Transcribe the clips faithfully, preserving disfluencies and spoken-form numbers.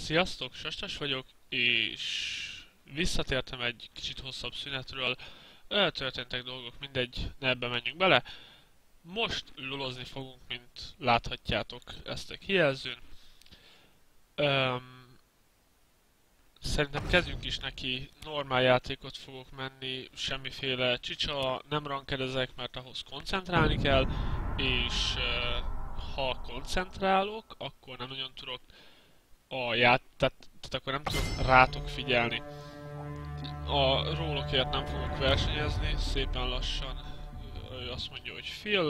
Sziasztok, Sastas vagyok, és visszatértem egy kicsit hosszabb szünetről. Történtek dolgok, mindegy, ne ebbe menjünk bele. Most lolozni fogunk, mint láthatjátok ezt a kijelzőn. Öm, Szerintem kezdjünk is neki, normál játékot fogok menni, semmiféle csicsa, nem rankedezek, mert ahhoz koncentrálni kell, és ö, ha koncentrálok, akkor nem nagyon tudok a ját, tehát, tehát akkor nem tudok rátok figyelni. A rólokért nem fogok versenyezni, szépen lassan. Ő azt mondja, hogy Phil.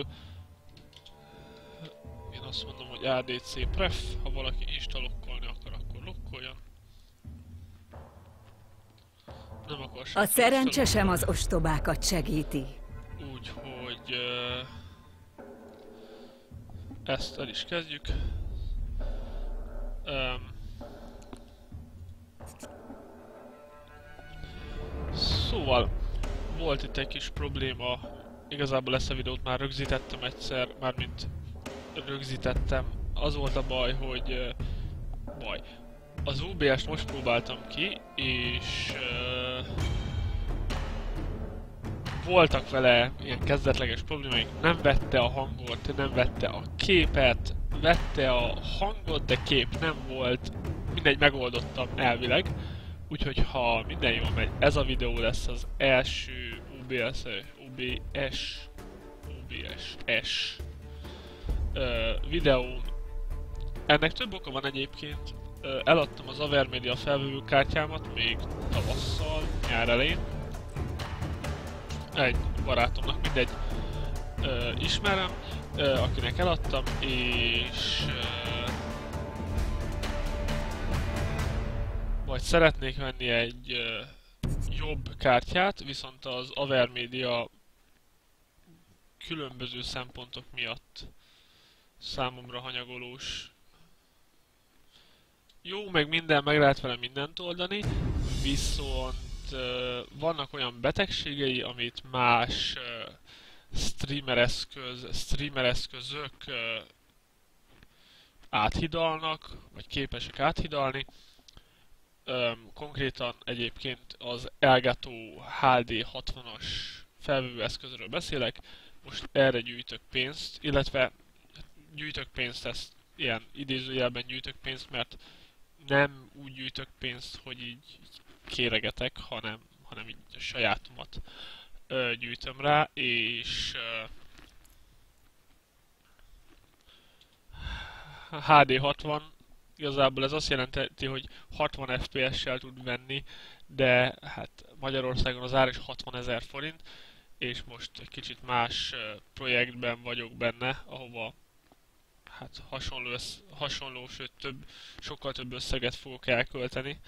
Én azt mondom, hogy á dé cé pref. Ha valaki insta lokkolni akar, akkor lokkoljon. Nem akar A senki szerencse insta sem az ostobákat segíti. Úgyhogy uh, ezt el is kezdjük. Um, Szóval, volt itt egy kis probléma, igazából ezt a videót már rögzítettem egyszer, mármint rögzítettem. Az volt a baj, hogy... Uh, baj. Az o bé est most próbáltam ki, és... Uh, voltak vele ilyen kezdetleges problémáink, nem vette a hangot, nem vette a képet, vette a hangot, de kép nem volt, mindegy, megoldottam elvileg. Úgyhogy ha minden jól megy, ez a videó lesz az első o bé es, o bé es, o bé es uh, videóm. Ennek több oka van egyébként. Uh, eladtam az Avermedia felvevőkártyámat még tavasszal, nyár elején. Egy barátomnak, mindegy, uh, ismerem, uh, akinek eladtam, és uh, majd szeretnék venni egy uh, jobb kártyát, viszont az Avermedia különböző szempontok miatt számomra hanyagolós. Jó, meg minden, meg lehet vele mindent oldani, viszont uh, vannak olyan betegségei, amit más uh, streamer eszköz, streamer eszközök uh, áthidalnak, vagy képesek áthidalni. Um, konkrétan egyébként az Elgato há dé hatvanas felvevő eszközről beszélek. Most erre gyűjtök pénzt, illetve gyűjtök pénzt, ezt ilyen idézőjelben gyűjtök pénzt, mert nem úgy gyűjtök pénzt, hogy így, így kéregetek, hanem, hanem így a sajátomat ö, gyűjtöm rá, és ö, há dé hatvan, igazából ez azt jelenti, hogy hatvan ef pé es-sel tud venni, de hát Magyarországon az ár is hatvanezer forint, és most egy kicsit más ö, projektben vagyok benne, ahova hát hasonló, hasonló, sőt több, sokkal több összeget fogok elkölteni,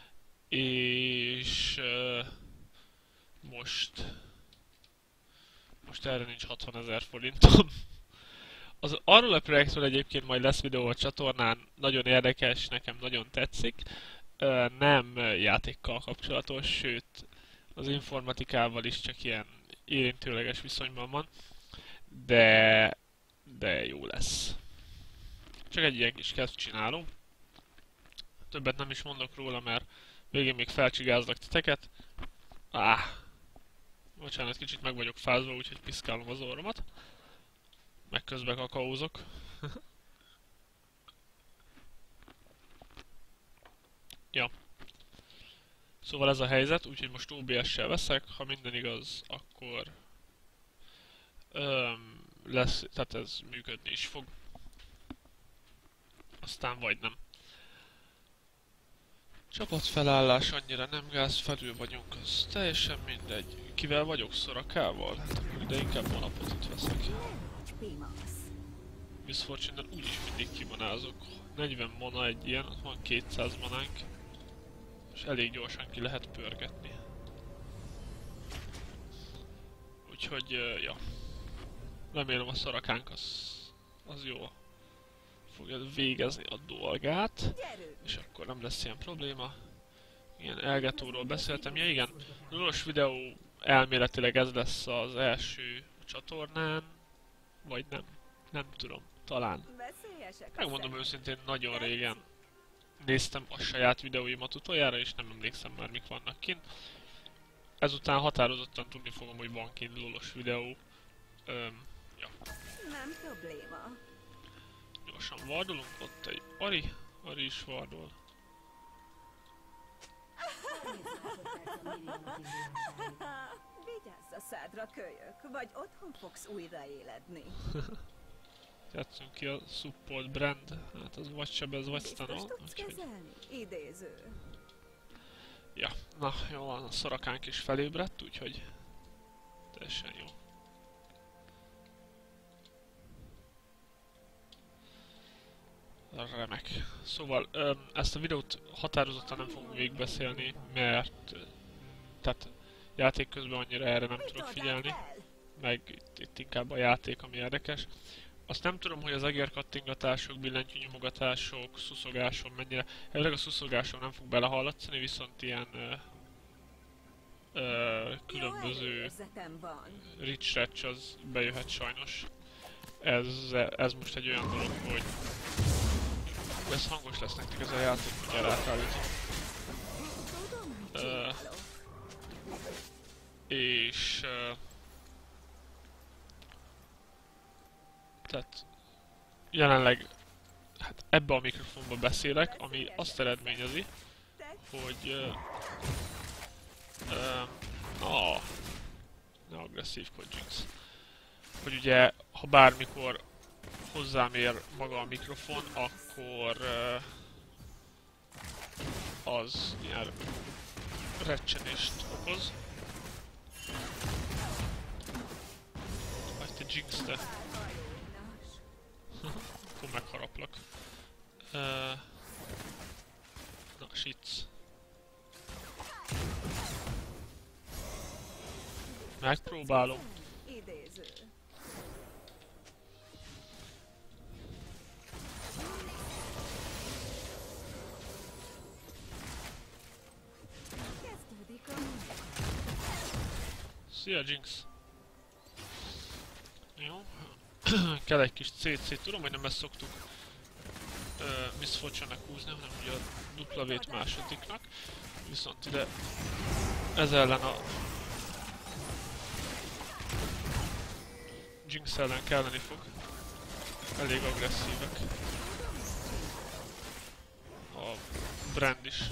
és uh, most most erre nincs hatvanezer forintom. Az, arról a projektről egyébként majd lesz videó a csatornán, nagyon érdekes, nekem nagyon tetszik, uh, nem játékkal kapcsolatos, sőt az informatikával is csak ilyen érintőleges viszonyban van, de, de jó lesz. Csak egy ilyen kis kezd csinálom. Többet nem is mondok róla, mert végén még felcsigázlak titeket. Áh! Bocsánat, kicsit meg vagyok fázva, úgyhogy piszkálom az orromat. Meg közben kakaózok. Ja. Szóval ez a helyzet, úgyhogy most o bé es-sel veszek. Ha minden igaz, akkor öm, lesz, tehát ez működni is fog. Aztán vagy nem. Csapatfelállás annyira nem gáz, felül vagyunk, az teljesen mindegy. Kivel vagyok? Szorakával? Hát akkor ide inkább Monapotot veszek. Miss Fortune-nel úgyis mindig kimonázok. negyven mana egy ilyen, ott van kétszáz manánk. És elég gyorsan ki lehet pörgetni. Úgyhogy, uh, ja. Remélem a szarakánk az, az jó. Fogja végezni a dolgát, és akkor nem lesz ilyen probléma. Ilyen Elgatóról beszéltem, ja igen, lolos videó elméletileg ez lesz az első csatornán, vagy nem, nem tudom, talán. Megmondom őszintén, nagyon régen néztem a saját videóimat utoljára, és nem emlékszem már mik vannak kint. Ezután határozottan tudni fogom, hogy van kint lolos videó. Öm, ja. Nem probléma. Gyorsan vardolunk, ott egy Ari, Ari is vardol. Vigyázz a szádra, kölyök, vagy otthon fogsz újraéledni. Játszunk ki a support brand, hát az vagy sebez, vagy Biztos stun, tudsz úgyhogy... kezelni? Idéző. Ja, na jó van, a szorakánk is felébredt, úgyhogy... Teljesen jó. Remek. Szóval öm, ezt a videót határozottan nem fogom végigbeszélni, mert... Tehát játék közben annyira erre nem tudok figyelni, meg itt, itt inkább a játék, ami érdekes. Azt nem tudom, hogy az egérkattingatások, billentyűnyomogatások, szuszogáson mennyire... Elvileg a szuszogáson nem fog belehallatszani, viszont ilyen... Ö, ö, különböző rich ratch az bejöhet sajnos. Ez, ez most egy olyan dolog, hogy... Ez hangos lesz nektek ez a játék, hogy rátállítom. Ö, és... Ö, tehát... Jelenleg... Hát ebbe a mikrofonba beszélek, ami azt eredményezi, hogy... Ö, ö, ah, ne agresszívkodj, Jinx. Hogy ugye, ha bármikor hozzám ér maga a mikrofon, akkor uh, az ilyen recsenést okoz. Vagy te Jinx, te. Akkor megharaplak. Uh, na, shit. Megpróbálom. Idéző. Kezdődik a munka. Szia, Jinx! Jó. Kell egy kis cé cé. Tudom, hogy nem ezt szoktuk uh, Miss Fortune-nek húzni, hanem ugye a dupla vét másodiknak. Viszont ide ez ellen a Jinx ellen kelleni fog. Elég agresszívek. A brand is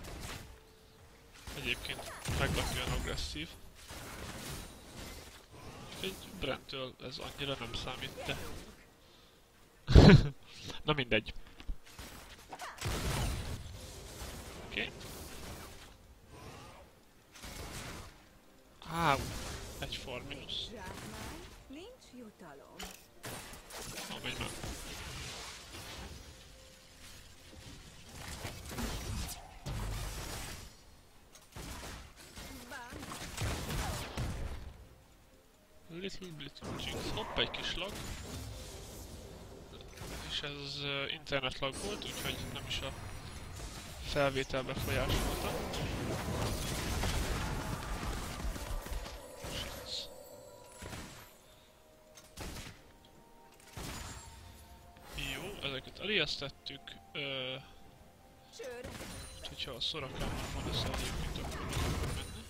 egyébként meglepően agresszív. Egy brandtől ez annyira nem számít, de... Na mindegy. Oké. Okay. Áú, egy for minusz. Nincs jutalom. Na, menj már. Little bit of Jinx. Hopp, egy kis lag. És ez uh, internet lag volt, úgyhogy nem is a felvétel befolyásolta. Jó, ezeket eléjesztettük. Uh, hogyha a szorakán van ez egyébként, akkor meg fog menni.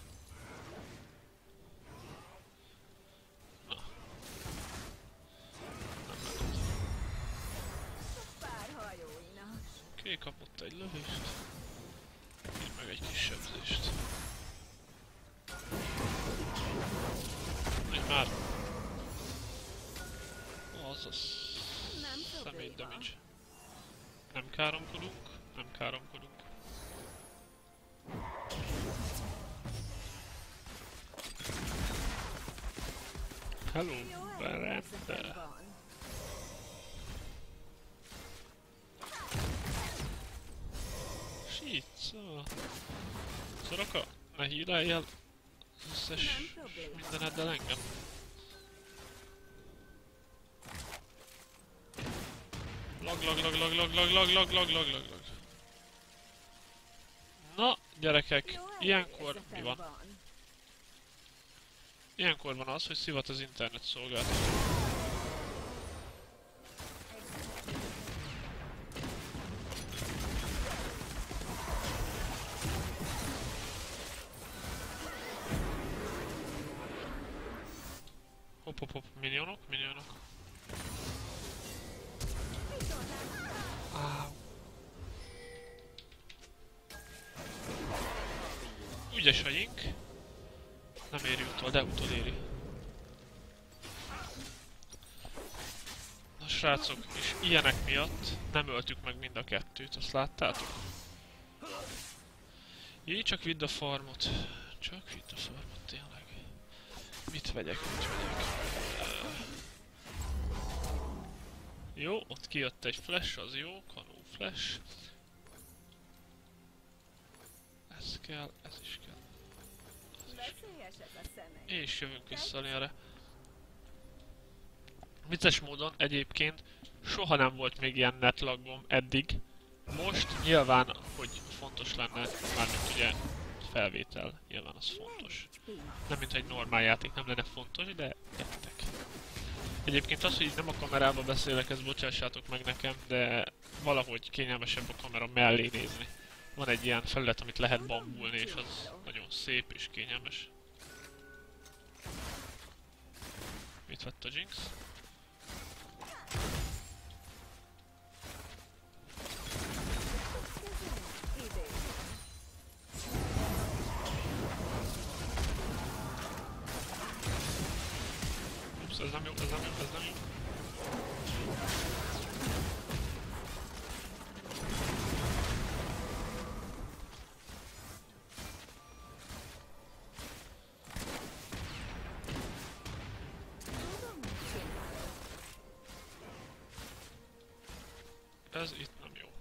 Oké, okay, kapott egy lövést. Én meg egy kis sebzést. Menj már! Az a személy damage. Nem káromkodunk, nem káromkodunk. Hello, Berende! Shit, szóval... Soraka, ne hílelj el az összes mindeneddel engem. Lag, lag, lag, lag, lag, lag, lag, lag, lag, lag, lag, lag. Na, gyerekek, ilyenkor mi van? Ilyenkor van az, hogy szivat az internet szolgáltató. hop, hop, hop, minionok, minionok. Áú. Ügyes vagyunk. Nem éri utol, de utol éri. Na srácok, és ilyenek miatt nem öltük meg mind a kettőt, azt láttátok? Így csak vidd a farmot. Csak vidd a farmot, tényleg. Mit vegyek, mit vegyek? Uh, jó, ott kijött egy flash, az jó, kanó flash. Ez kell, ez is kell. Ez is kell. És jövünk vissza erre. Vicces módon egyébként soha nem volt még ilyen netlagom eddig. Most nyilván, hogy fontos lenne, mármint ugye felvétel, nyilván az fontos. Nem mint egy normál játék nem lenne fontos, de értek. Egyébként az, hogy nem a kamerába beszélek, ezt bocsássátok meg nekem, de valahogy kényelmesebb a kamera mellé nézni. Van egy ilyen felület, amit lehet bambulni, és az nagyon szép és kényelmes. Mit vett a Jinx? Ups, ez nem jó, ez nem jó, ez nem jó. Ez itt nem jó.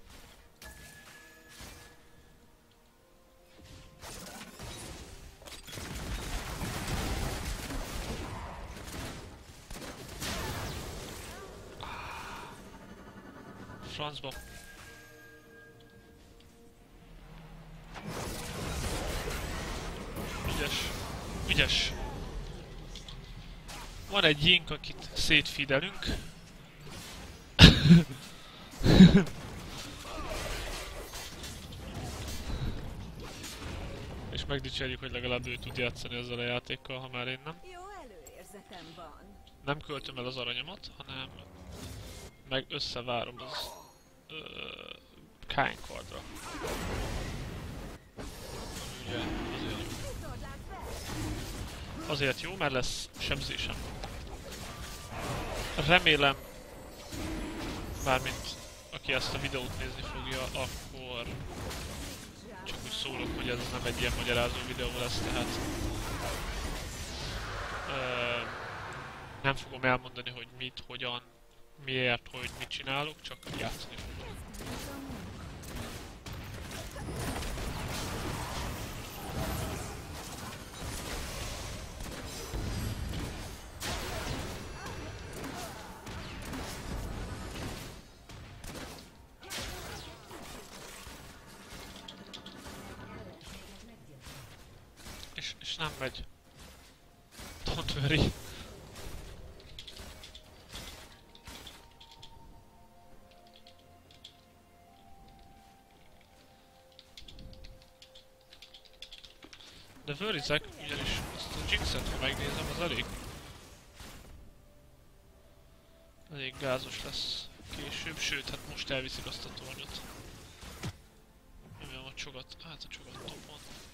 Francba. Ügyes. Ügyes. Van egy Yink, akit szétfidelünk. És megdicsérjük, hogy legalább ő tud játszani ezzel a játékkal, ha már én nem. Jó előérzetem van. Nem költöm el az aranyomat, hanem meg összevárom az uh, Kine-kardra. Ugye azért jó. Azért jó, mert lesz sebzésem. Remélem, mármint aki ezt a videót nézni fogja, akkor csak úgy szólok, hogy ez nem egy ilyen magyarázó videó lesz, tehát uh, nem fogom elmondani, hogy mit, hogyan, miért, hogy mit csinálok, csak játszani fogok. És, és nem megy. Don't worry. De Vörizek, ugyanis azt a Jinxet, ha megnézem, az elég... elég gázos lesz később, sőt, hát most elviszik azt a tornyot. Nem a csogat, hát a csogat topon.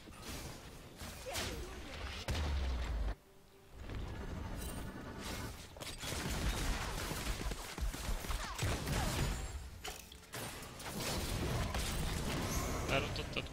Elrontottad?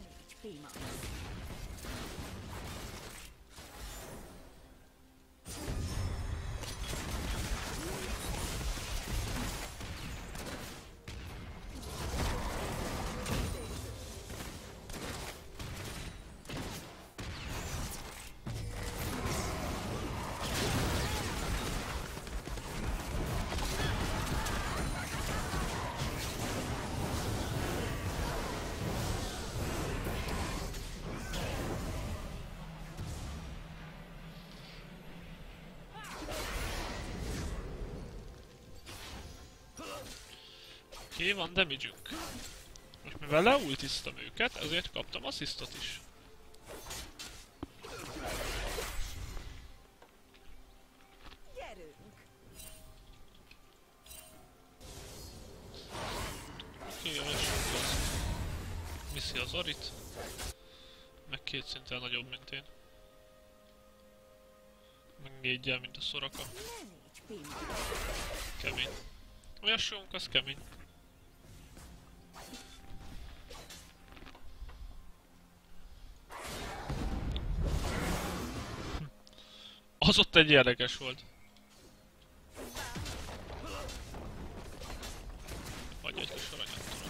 Oké, okay, van damage-ünk. Most mivel leultiztam őket, ezért kaptam asszisztot is. Oké, a másik az viszi az Arit. Meg két szinten nagyobb, mint én. Meg négyel, mint a Soraka. Kemény. A Yasuónk az kemény. Az ott egy érdekes volt. Vagy egy kis aranyat tudom.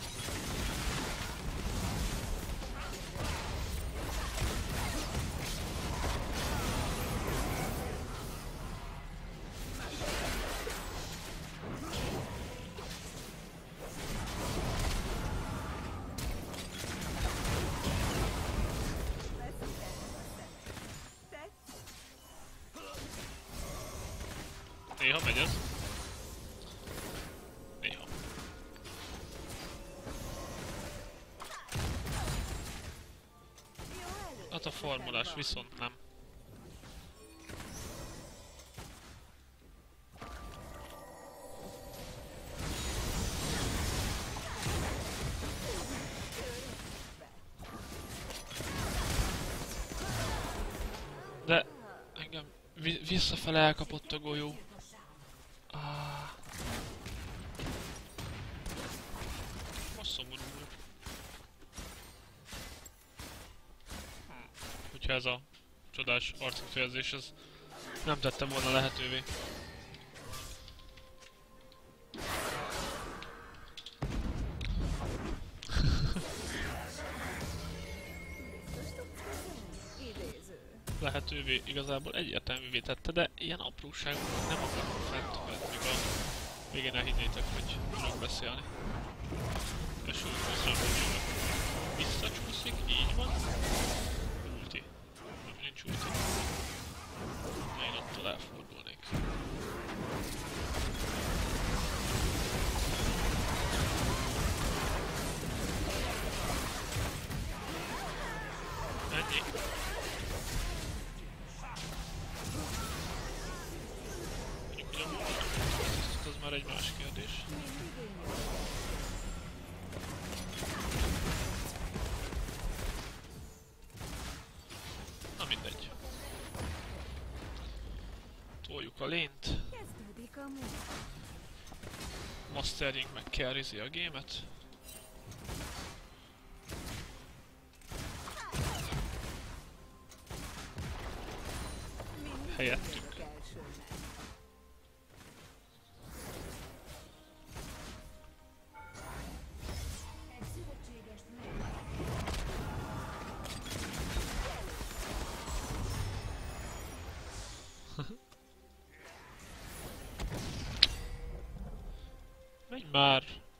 Néha megy ez. Néha. Hát a formulás viszont nem. De engem vi visszafele elkapott a golyó. Ah. Most szomorú vagyok. Hm. Hogyha ez a csodás arckifejezés, ez nem tettem volna lehetővé. Lehetővé igazából egyértelművé tette, de ilyen apróságok nem akarom fent, mert még a végén elhinnétek, hogy tudok beszélni. És úgy közben visszacsúszik, így van. Ulti. Nem, nincs ulti. Én attól elfordulnék. Ennyi. Az már egy más kérdés. Na mindegy. Toljuk a lént. Mastering meg carryzi a gémet. Helyettünk. Menj már!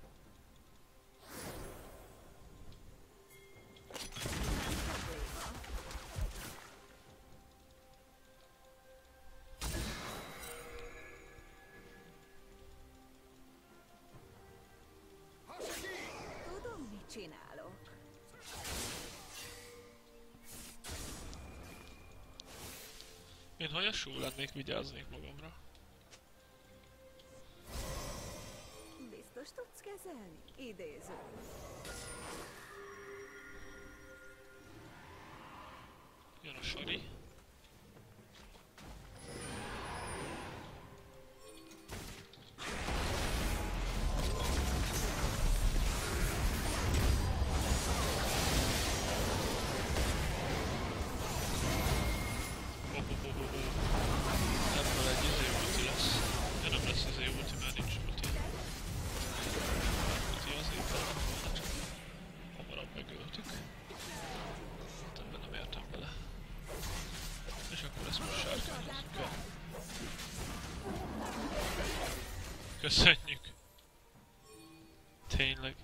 Tudom, mit csinálok. Én ha Yasuo lennék, vigyáznék magamra. Biztos tudsz kezelni? Idéző. Jön a Sari. Ebből egy izé ulti lesz. De nem lesz izé ulti, mert nincs ulti. Ulti azért kellett volna, csak hamarabb megöltük. Hát ebben nem értem bele. És akkor ezt most sárkányozzuk el. Köszönjük! Tényleg.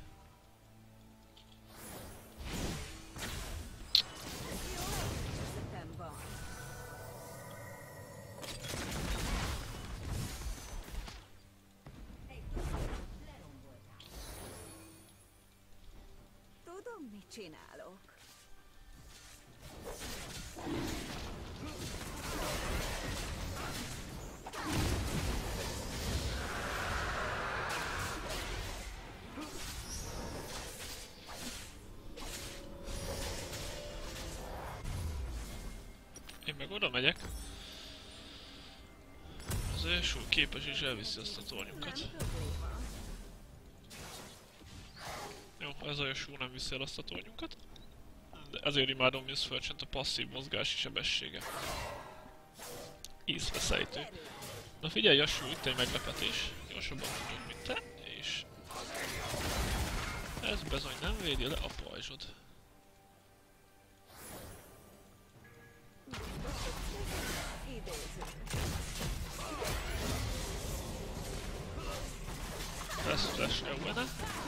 Tudom, mit csinálok. Meg oda megyek. Az első képes is elviszi azt a tornyunkat. Nem probléma. Jó, ez a Yasuo nem viszi el azt a tornyunkat. De ezért imádom Miss Fortune-t, a passzív mozgási sebessége. Ízveszejtő. Na figyelj, Yasuo, itt egy meglepetés. Gyorsabban tudod, mint te, és... ez bizony nem védi le a pajzsod. Idéző. Lesz flash Eugene.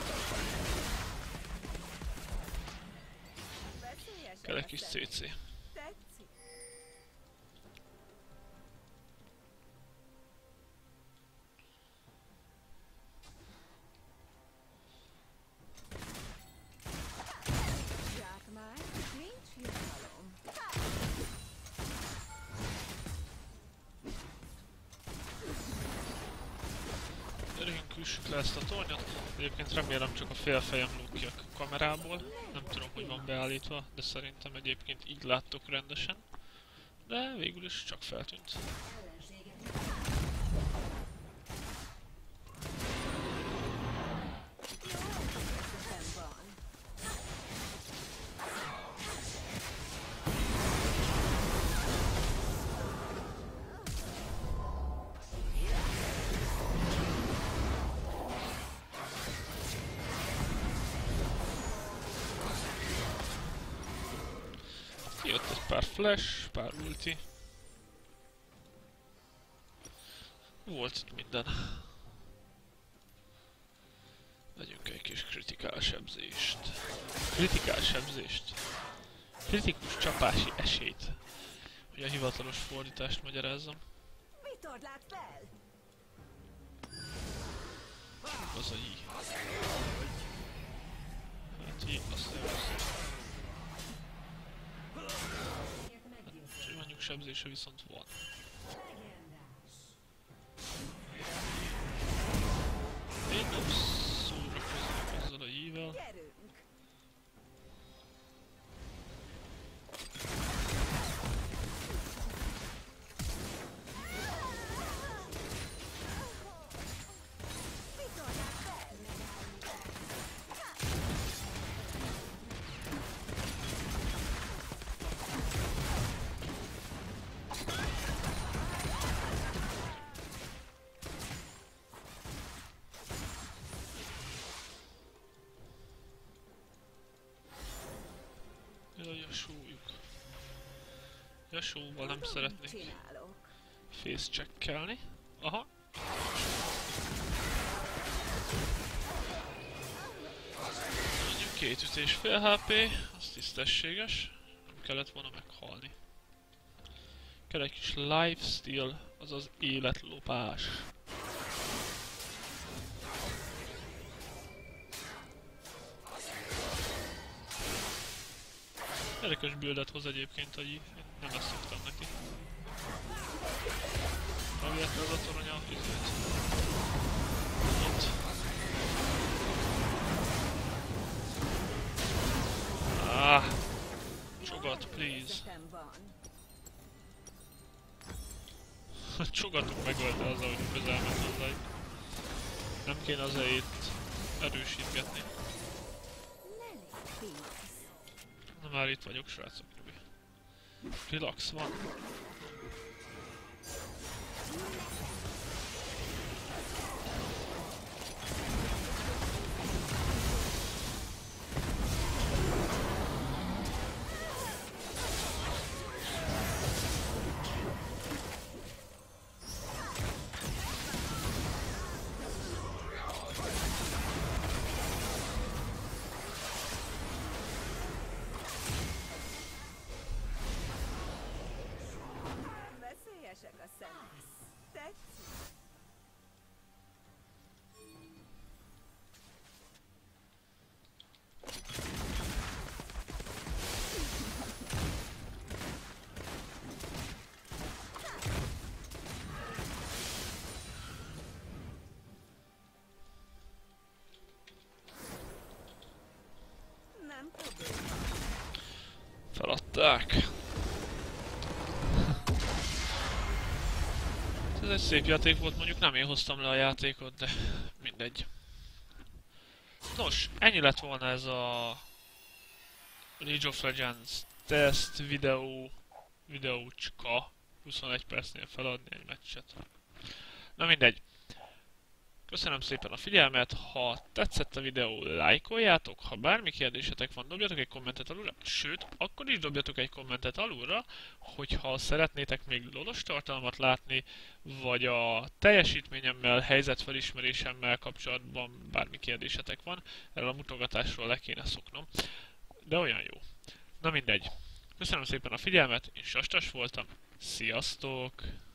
Veszélyesek Kell egy a kis szemek. cé cé. Tetszik. Zsákmány, nincs jutalom. Erőjünk üssük le ezt a tornyot. Egyébként remélem csak a félfejem lóg ki a kamerából. Nem tudom, hogy van beállítva, de szerintem egyébként így láttok rendesen. De végül is csak feltűnt. Ötletem van. Kijött egy pár flash, pár ulti. Volt itt minden. Vegyünk egy kis kritikál sebzést. Kritikál sebzést. Kritikus csapási esélyt. Hogy a hivatalos fordítást magyarázzam. Mit torlát fel? Az a j. Hát j, azt nem azt. És mondjuk sebzése viszont van. Én nem szórakozom ezzel a j-vel. Gyerünk! Mit torlát fel? Jaj, Yasuo-juk. Yasuo-val nem szeretnék Csinálok. face checkelni. Aha. Mondjuk két ütés fél há pé, az tisztességes. Nem kellett volna meghalni. Kell egy kis lifesteal, azaz életlopás. Érdekes buildet hoz egyébként, hogy én nem ezt szoktam neki. Elvihetve az a torony a üzlet. Ott. Ah! Csogat, please. Ötletem van. Csogatok megölte azzal, hogy közel ment hozzájuk. Nem kéne az E-t erősítgetni. Lelé, Phoenix. Na már itt vagyok, srácok. Relax van. Veszélyesek a szemek. Tetszik. Nem probléma. Feladták. Ez egy szép játék volt, mondjuk nem én hoztam le a játékot, de mindegy. Nos, ennyi lett volna ez a League of Legends test videó, videócska. huszonegy percnél feladni egy meccset. Na mindegy. Köszönöm szépen a figyelmet, ha tetszett a videó, lájkoljátok, ha bármi kérdésetek van, dobjatok egy kommentet alulra, sőt, akkor is dobjatok egy kommentet alulra, hogyha szeretnétek még lolos tartalmat látni, vagy a teljesítményemmel, helyzetfelismerésemmel kapcsolatban bármi kérdésetek van, erről a mutogatásról le kéne szoknom, de olyan jó. Na mindegy. Köszönöm szépen a figyelmet, én Sastas voltam, sziasztok!